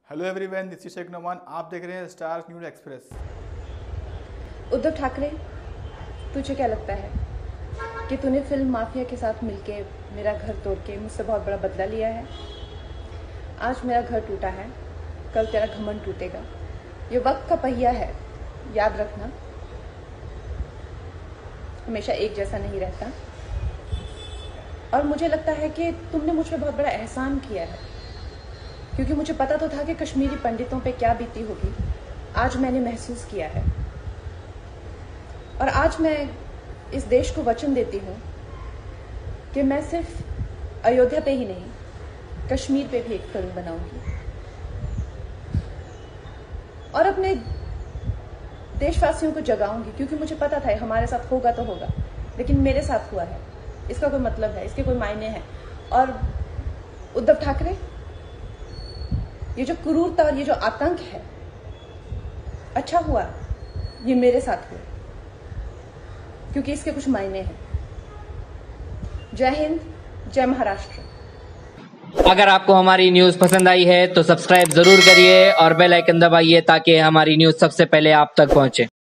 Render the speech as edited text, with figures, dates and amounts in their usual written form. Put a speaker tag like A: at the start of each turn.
A: Hello everyone, this is Shaikh Noman. आप देख रहे हैं star news express.
B: Uddhav Thackeray, तुझे क्या लगता है कि तूने फिल्म माफिया के साथ मिलके मेरा घर तोड़ के मुझसे बहुत बड़ा बदला लिया है? आज मेरा घर टूटा है, कल तेरा घमंड टूटेगा। ये वक्त का पहिया है, याद रखना, हमेशा एक जैसा नहीं रहता। और मुझे लगता है कि तुमने मुझ पर बहुत बड़ा एहसान किया है, क्योंकि मुझे पता तो था कि कश्मीरी पंडितों पे क्या बीती होगी। आज मैंने महसूस किया है, और आज मैं इस देश को वचन देती हूँ कि मैं सिर्फ अयोध्या पे ही नहीं, कश्मीर पे भी एक फिल्म बनाऊंगी और अपने देशवासियों को जगाऊंगी, क्योंकि मुझे पता था हमारे साथ होगा तो होगा, लेकिन मेरे साथ हुआ है, इसका कोई मतलब है, इसके कोई मायने हैं। और उद्धव ठाकरे, ये जो क्रूरता और ये जो आतंक है, अच्छा हुआ ये मेरे साथ हुआ, क्योंकि इसके कुछ मायने हैं। जय हिंद, जय महाराष्ट्र।
C: अगर आपको हमारी न्यूज पसंद आई है तो सब्सक्राइब जरूर करिए और बेल आइकन दबाइए ताकि हमारी न्यूज सबसे पहले आप तक पहुंचे।